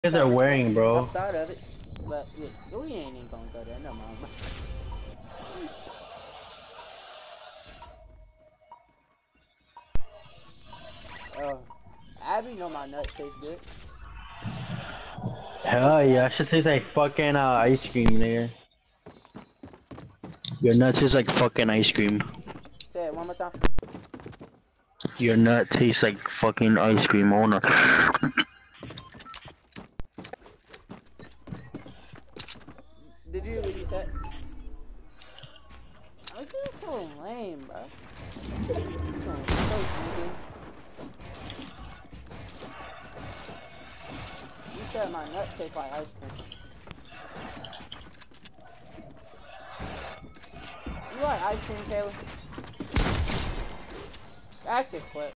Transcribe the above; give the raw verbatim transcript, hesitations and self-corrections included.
guys are wearing, I bro? thought of it, but yeah, we ain't even gonna go there. No, mom. Oh, Abby know my nuts taste good. Hell yeah, that shit tastes like fucking uh, ice cream, nigga. Your nut tastes like fucking ice cream. Say it one more time. Your nut tastes like fucking ice cream, owner. Did you hear what you said? I just so lame, bro. So, so sneaky. You said my nuts taste like ice cream. You like ice cream, Taylor? That shit quick.